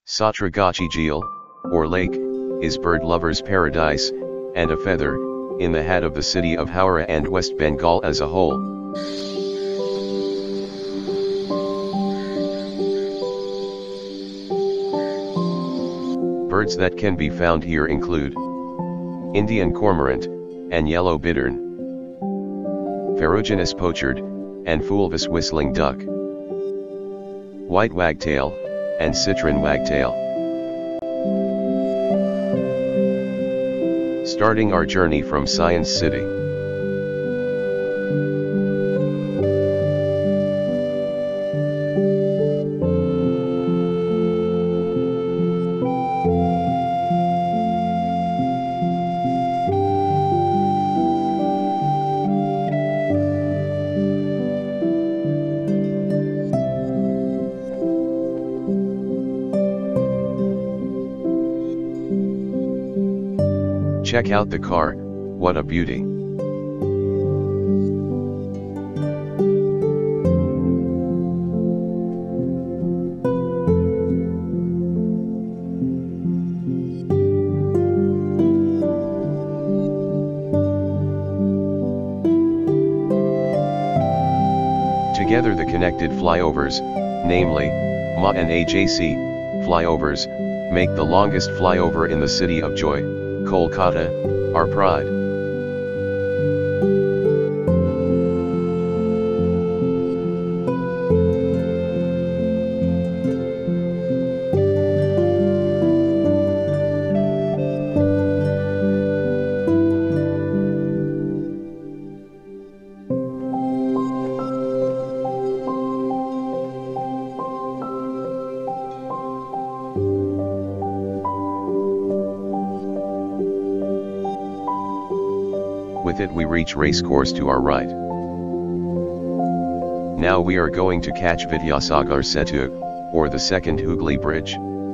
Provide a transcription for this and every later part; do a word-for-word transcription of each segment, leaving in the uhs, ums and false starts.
Santragachi Jheel, or lake, is bird lovers' paradise, and a feather in the hat of the city of Howrah and West Bengal as a whole. Birds that can be found here include Indian Cormorant and yellow Bittern, Ferruginous Pochard and Fulvous whistling duck, white wagtail and Citrine Wagtail. Starting our journey from Science City. Check out the car, what a beauty. Together the connected flyovers, namely, M A and A J C, flyovers, make the longest flyover in the city of Joy, Kolkata, our pride. With it we reach racecourse to our right. Now we are going to catch Vidyasagar Setu, or the second Hooghly Bridge.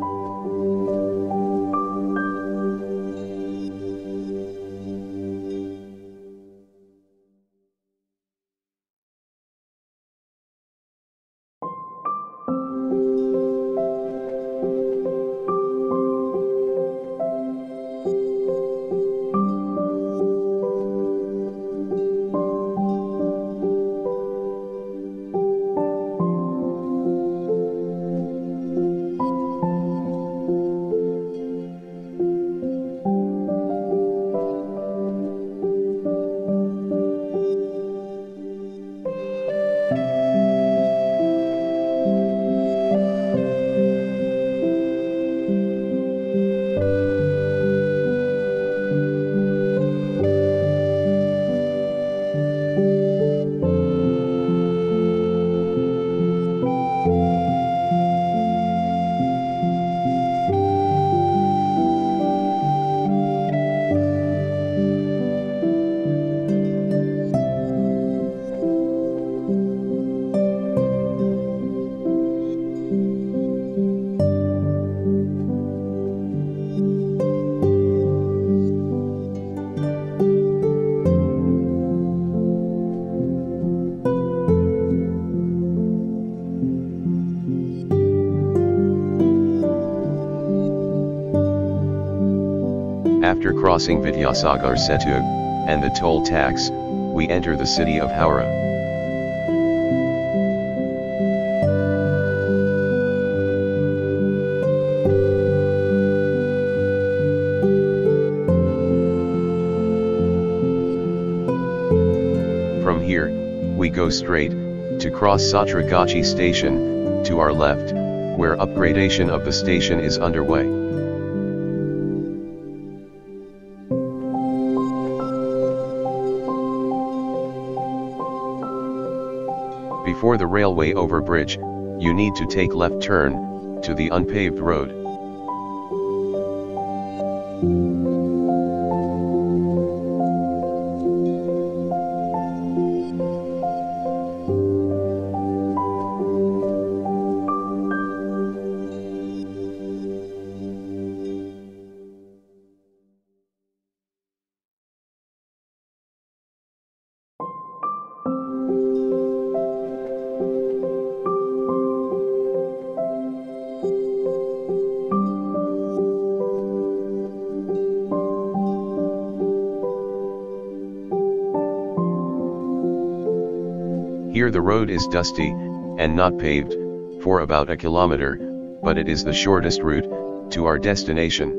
After crossing Vidyasagar Setu, and the toll tax, we enter the city of Howrah. From here, we go straight, to cross Santragachi station, to our left, where upgradation of the station is underway. Before the railway overbridge, you need to take left turn, to the unpaved road. Here the road is dusty, and not paved, for about a kilometer, but it is the shortest route to our destination.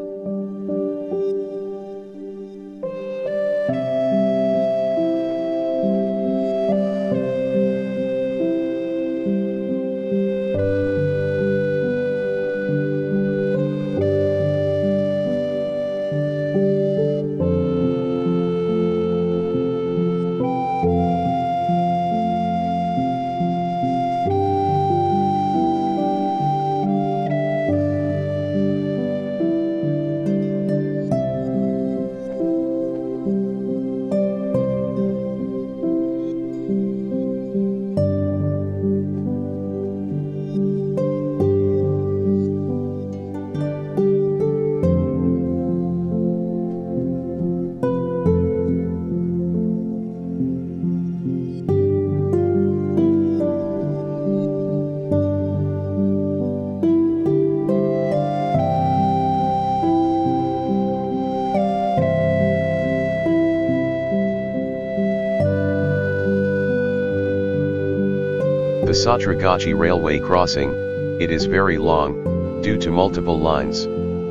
The Santragachi railway crossing, it is very long, due to multiple lines.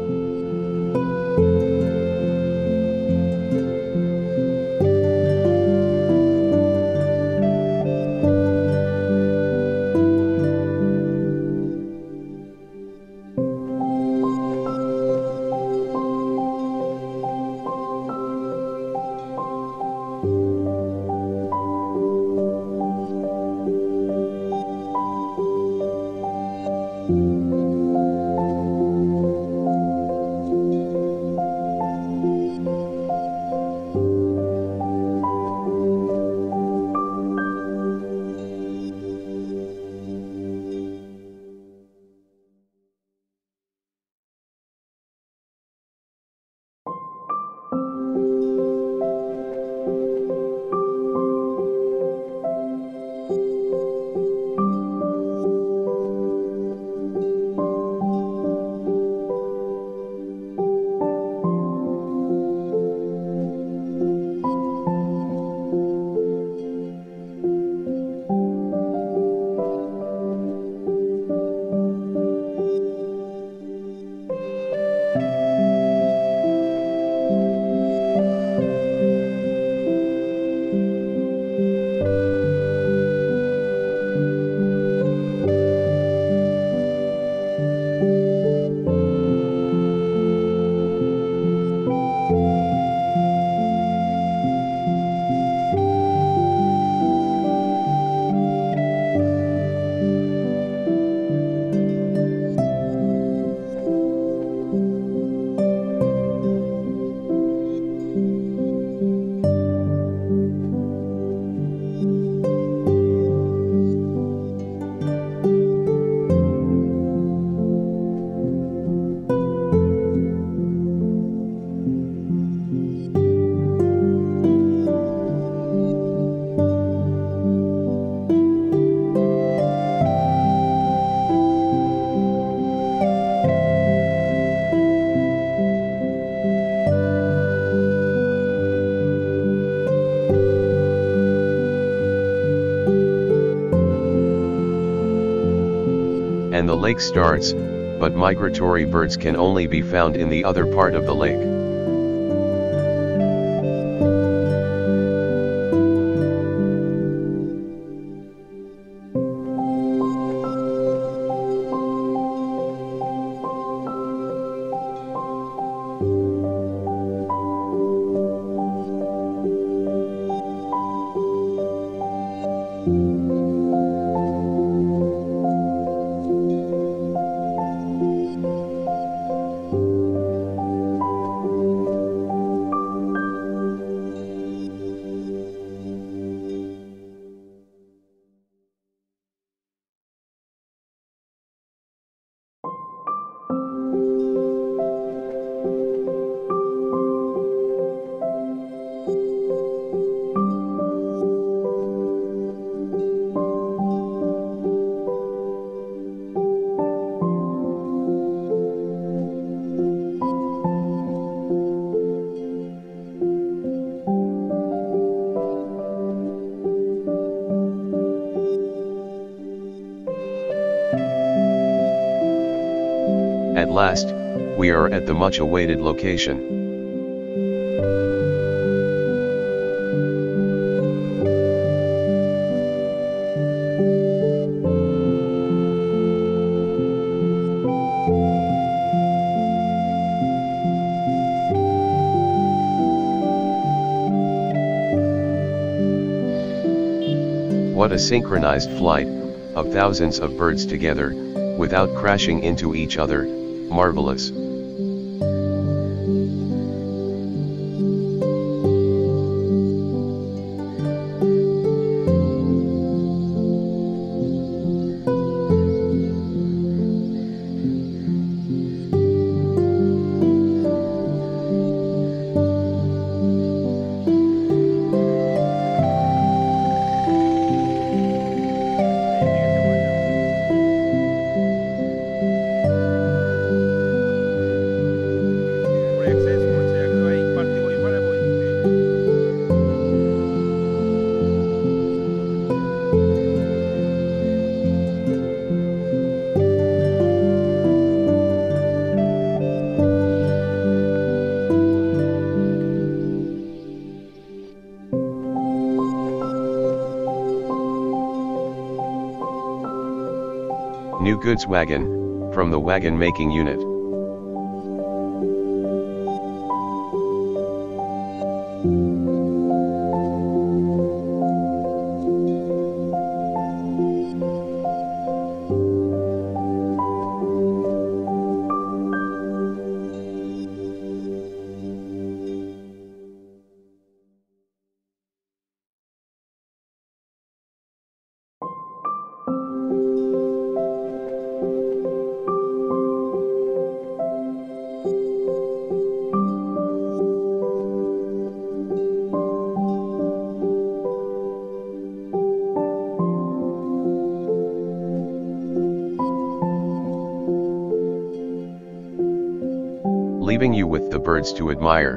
And the lake starts, but migratory birds can only be found in the other part of the lake. At last, we are at the much-awaited location. What a synchronized flight, of thousands of birds together, without crashing into each other, marvelous. New goods wagon, from the wagon making unit. Leaving you with the birds to admire.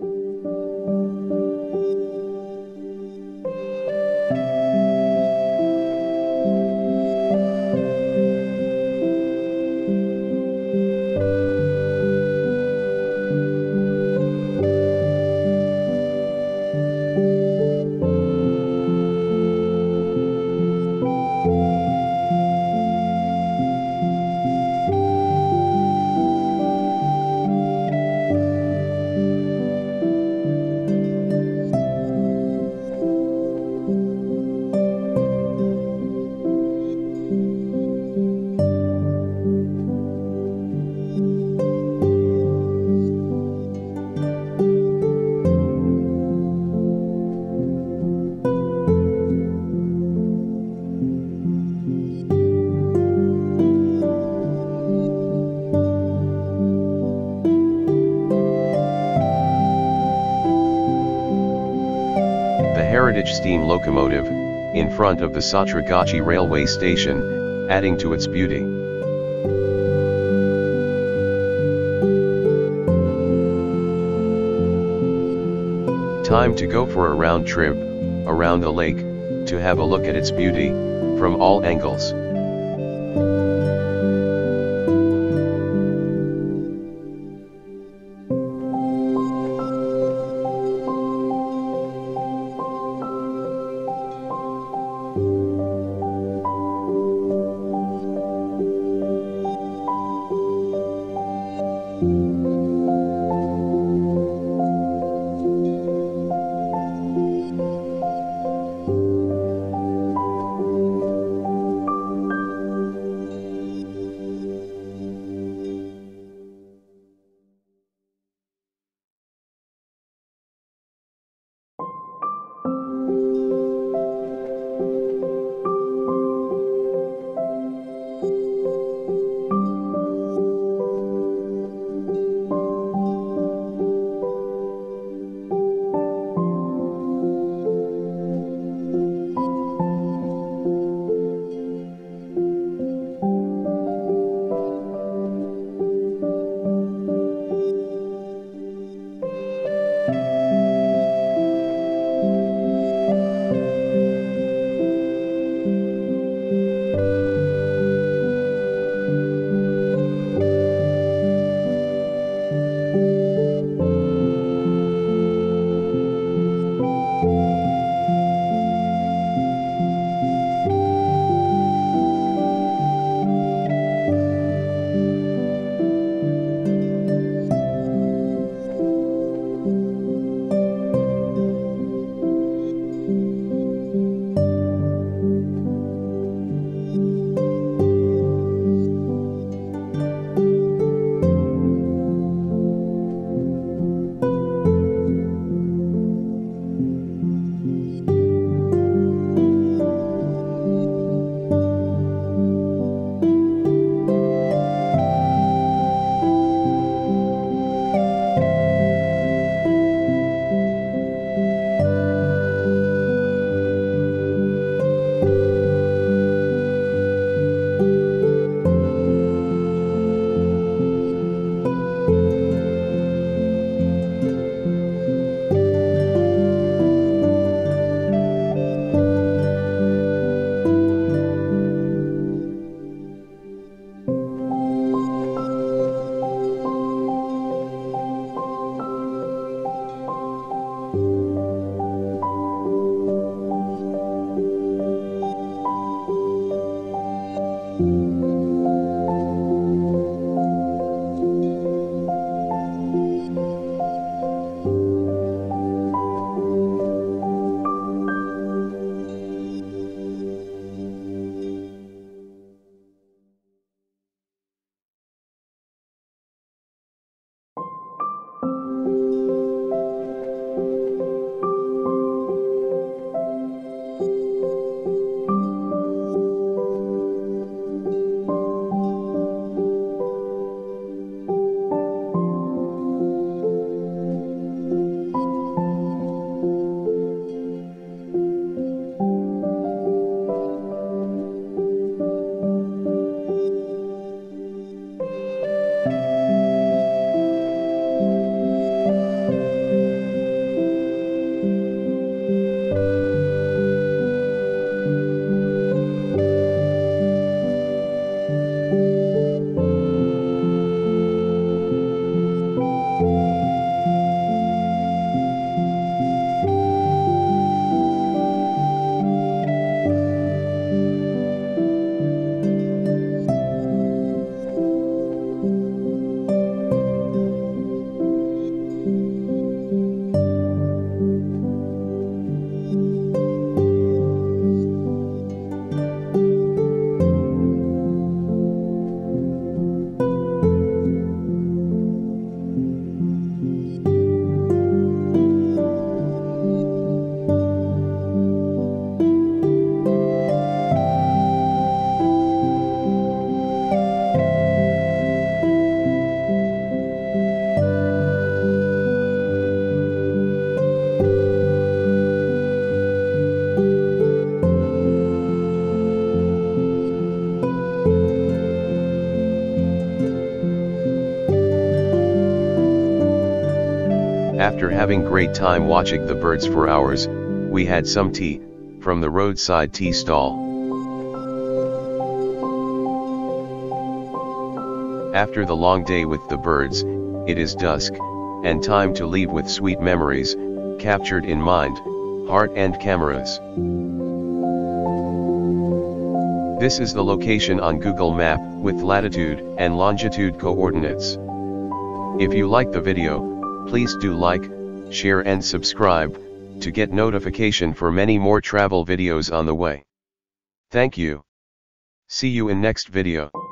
Heritage steam locomotive, in front of the Santragachi railway station, adding to its beauty. Time to go for a round trip, around the lake, to have a look at its beauty, from all angles. After having great time watching the birds for hours, we had some tea, from the roadside tea stall. After the long day with the birds, it is dusk, and time to leave with sweet memories, captured in mind, heart and cameras. This is the location on Google Map, with latitude and longitude coordinates. If you like the video, please do like, share and subscribe, to get notification for many more travel videos on the way. Thank you. See you in next video.